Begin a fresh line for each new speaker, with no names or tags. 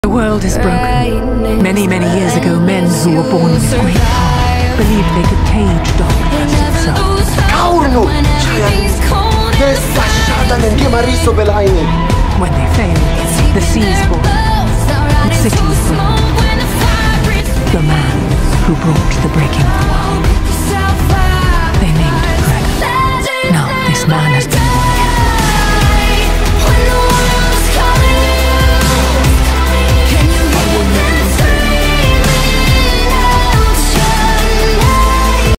The world is broken. Many, many years ago, men who were born with great power believed they could cage darkness itself.
Kaurno!
When they failed, the seas boiled, and cities burned. The man who brought the breaking of the world.